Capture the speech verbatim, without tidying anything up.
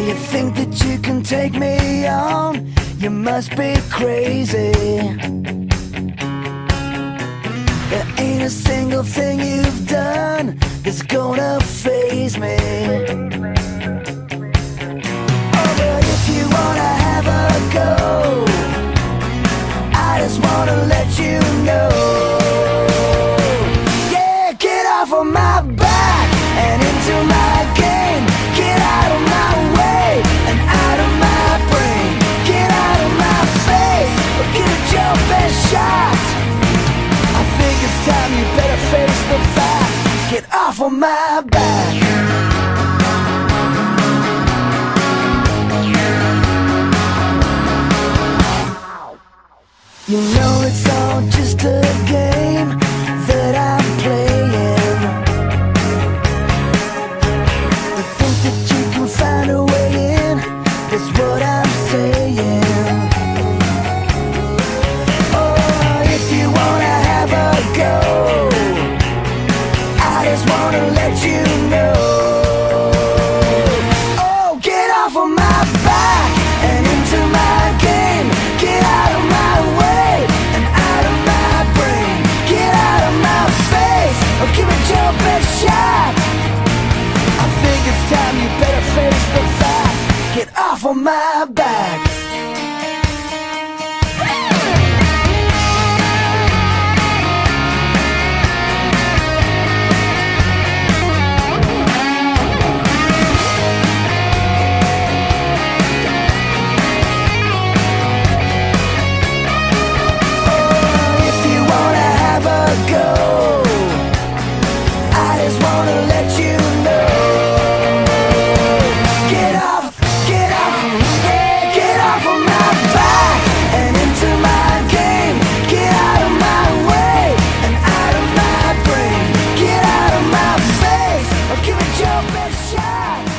you think that you can take me on? You must be crazy. There ain't a single thing you've done that's gonna faze me. Oh, but if you wanna have a go, I just wanna let you know. Yeah, get off of my back and into my game. Get out of my way and out of my brain. Get out of my face or give it your best shot. I think it's time you better face the fact. Get off of my back. You know it's all just a game that I'm playing. You think that you can find a way in, that's what I'm saying. Oh, if you wanna have a go, I just wanna let you know. Oh, get off of my back and into my game. Get out of my way and out of my brain. Get out of my face or give it your best shot. I think it's time you better face the fact. Get off of my back. Go. I just wanna let you know. Get off, get off, yeah, get off of my back and into my game. Get out of my way and out of my brain. Get out of my face or give it your best shot.